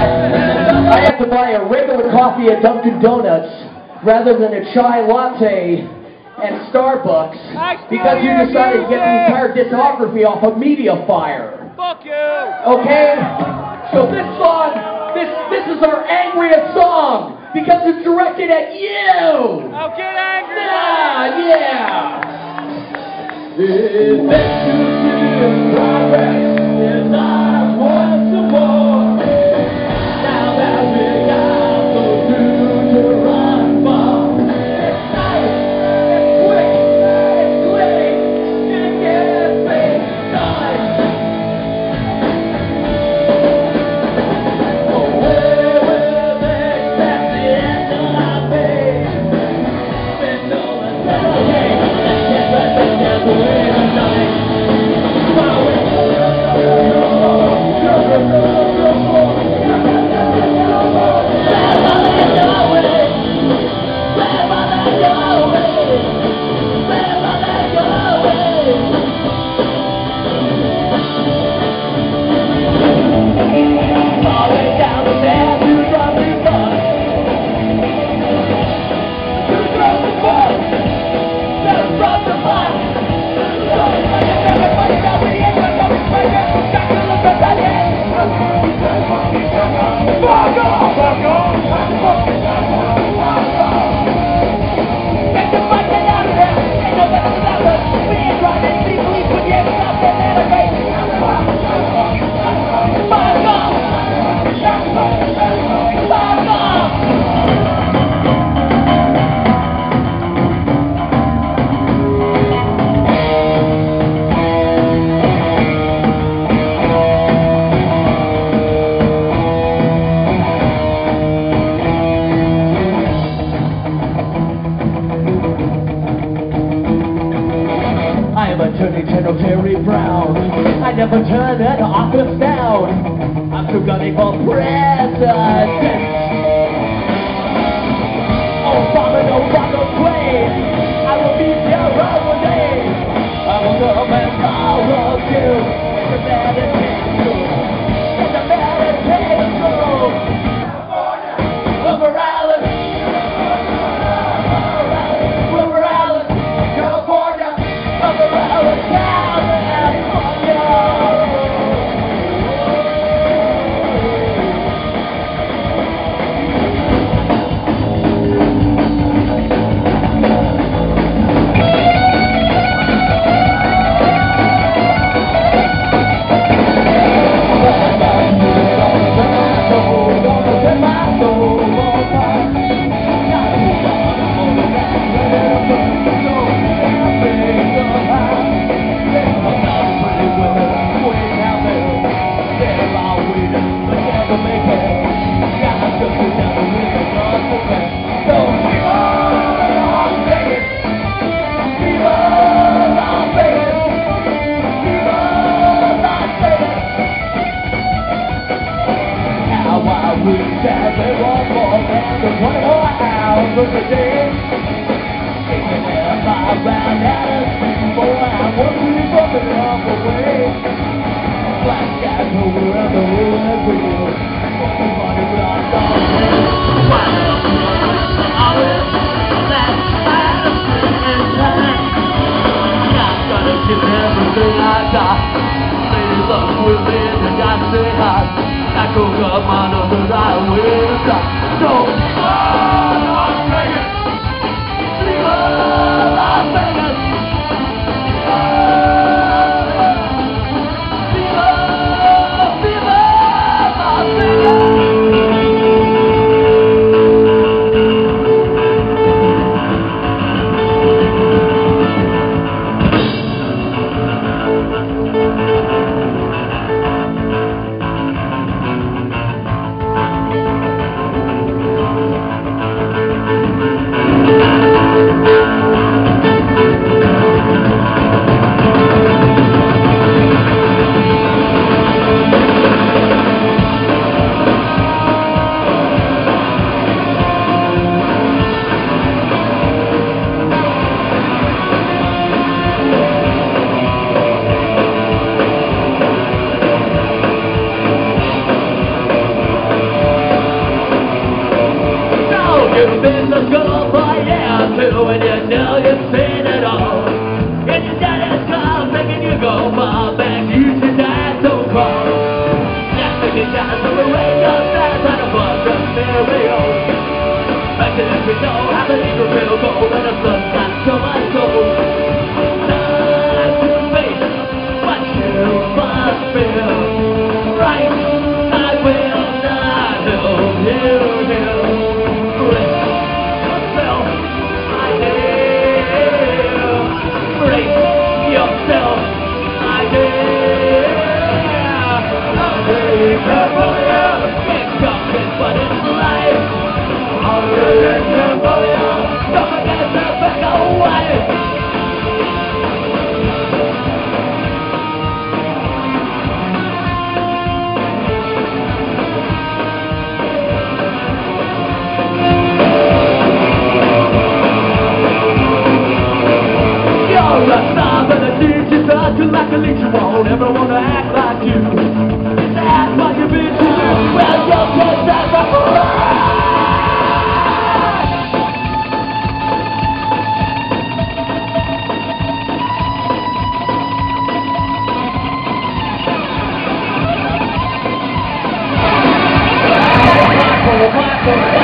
I have to buy a regular coffee at Dunkin' Donuts rather than a chai latte at Starbucks because you decided to get the entire discography off of Mediafire. Fuck you! Okay? So this song, this is our angriest song because it's directed at you! I'll get angry! Yeah! It's best to see progress is not once more. Now that we got the future run from, it's nice, it's quick, it's quick, it gets things done. Away with it, that's the end of my page. Been going down, okay, let's get right back down the way to night. I never turn an office down. I'm still gunning for president. Obama, no Obama, please. I will be there one day. I will come and follow you. It's a meditation. It's a meditation. Over Alice. Over Alice. California. Over Alice. do when you know you've seen it all. It's your daddy's car making you go far back. You should die so far. Just making time to erase your stars on a bunch of stereo. Back to this we know how the Peligro will go when the sun shines so much gold. Time to face what you must feel. Right, I will not help you. Like a leech, you won't ever want to act like you. That's what you've been to do. Well, you're just as a Michael.